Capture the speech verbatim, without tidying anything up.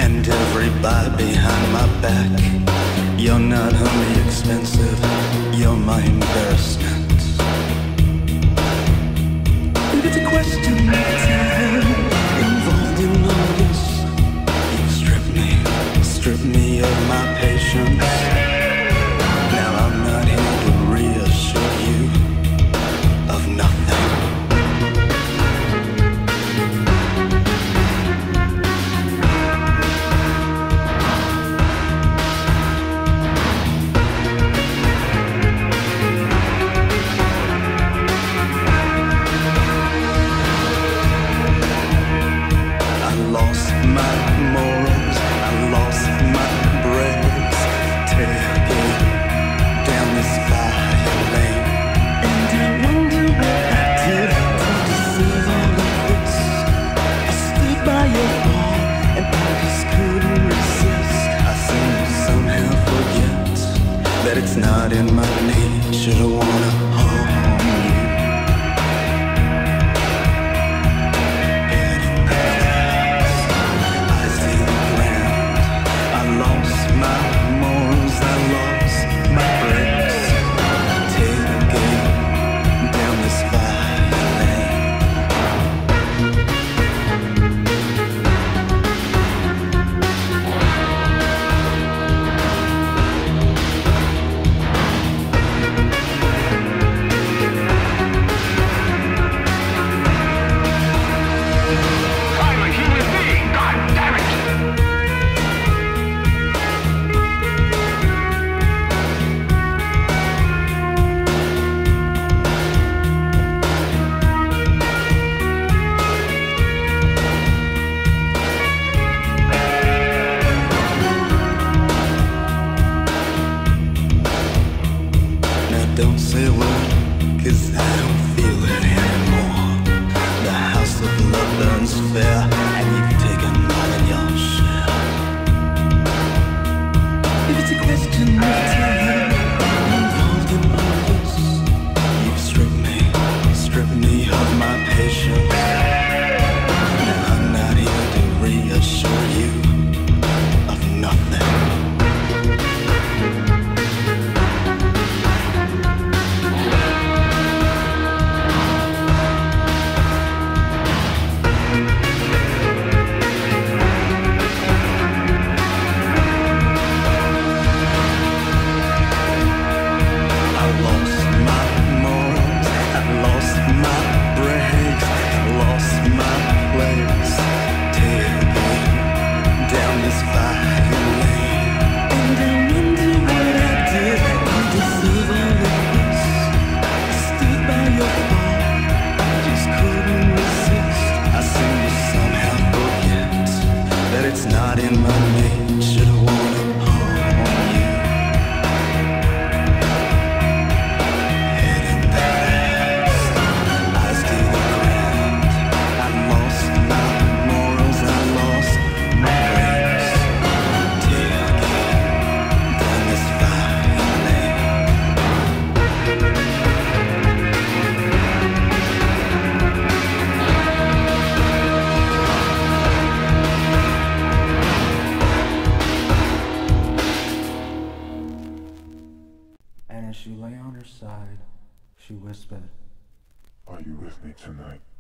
and every bite behind my back. You're not only expensive, you're my embarrassment. If it's a question of time involved in all this, you strip me, strip me of my patience. Now I'm not here to reassure you of nothing. It's not in my nature to wanna harm you. Head in the clouds, eyes to the ground. I lost my morals, I lost my brakes. Tailgate down this fire lane. Don't say a word, cause I don't feel it anymore. The house of love burns fair, and you've taken more than your share. If it's a question of time involved in all this, you've stripped me, stripped me of my patience. Now I'm not here to reassure you of nothing. It's not in my nature to wanna harm you. Head in the clouds, eyes to the ground. I lost my morals, I lost my brakes. Tailgate down this fire lane. And as she lay on her side, she whispered, "Are you with me tonight?"